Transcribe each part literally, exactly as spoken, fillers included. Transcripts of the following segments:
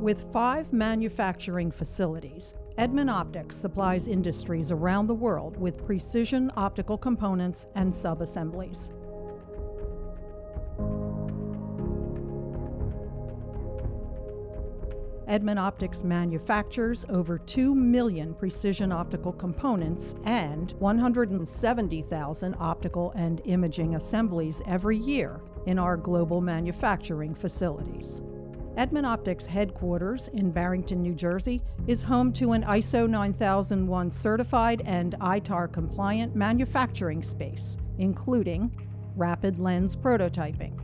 With five manufacturing facilities, Edmund Optics supplies industries around the world with precision optical components and sub-assemblies. Edmund Optics manufactures over two million precision optical components and one hundred seventy thousand optical and imaging assemblies every year in our global manufacturing facilities. Edmund Optics headquarters in Barrington, New Jersey is home to an I S O nine thousand one certified and I T A R compliant manufacturing space, including rapid lens prototyping,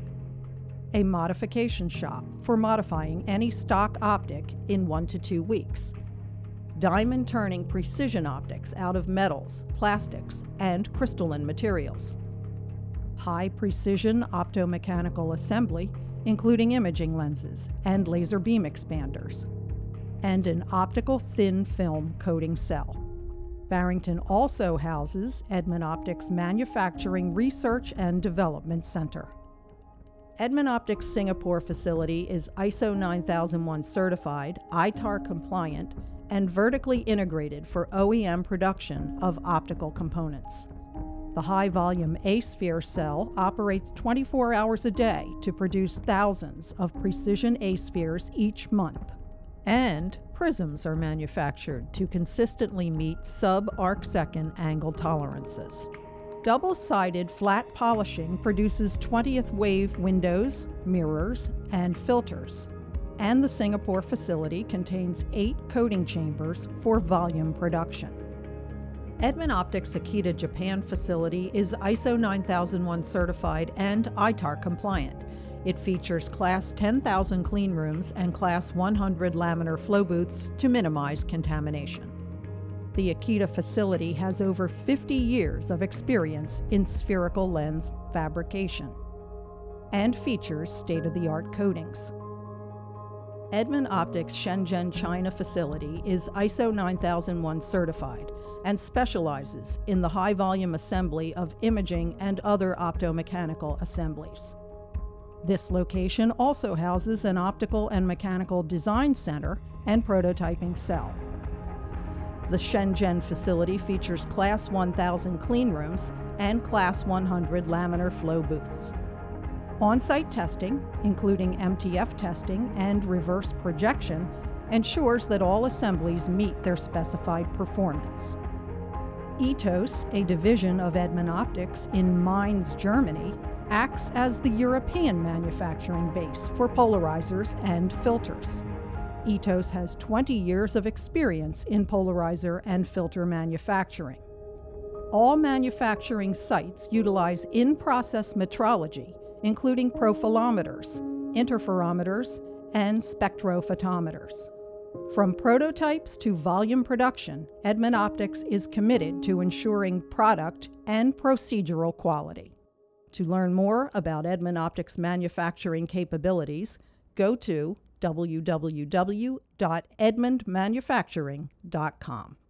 a modification shop for modifying any stock optic in one to two weeks, diamond turning precision optics out of metals, plastics, and crystalline materials, high precision optomechanical assembly, including imaging lenses and laser beam expanders, and an optical thin film coating cell. Barrington also houses Edmund Optics Manufacturing Research and Development Center. Edmund Optics Singapore facility is I S O nine thousand one certified, I T A R compliant, and vertically integrated for O E M production of optical components. The high-volume A-sphere cell operates twenty-four hours a day to produce thousands of precision A-spheres each month. And prisms are manufactured to consistently meet sub-arc-second angle tolerances. Double-sided flat polishing produces twentieth wave windows, mirrors, and filters. And the Singapore facility contains eight coating chambers for volume production. Edmund Optics Akita Japan facility is I S O nine thousand one certified and I T A R compliant. It features Class ten thousand clean rooms and Class one hundred laminar flow booths to minimize contamination. The Akita facility has over fifty years of experience in spherical lens fabrication and features state-of-the-art coatings. Edmund Optics Shenzhen, China facility is I S O nine thousand one certified and specializes in the high-volume assembly of imaging and other optomechanical assemblies. This location also houses an optical and mechanical design center and prototyping cell. The Shenzhen facility features Class one thousand clean rooms and Class one hundred laminar flow booths. On-site testing, including M T F testing and reverse projection, ensures that all assemblies meet their specified performance. ETOS, a division of Edmund Optics in Mainz, Germany, acts as the European manufacturing base for polarizers and filters. ETOS has twenty years of experience in polarizer and filter manufacturing. All manufacturing sites utilize in-process metrology, including profilometers, interferometers, and spectrophotometers. From prototypes to volume production, Edmund Optics is committed to ensuring product and procedural quality. To learn more about Edmund Optics manufacturing capabilities, go to w w w dot edmund manufacturing dot com.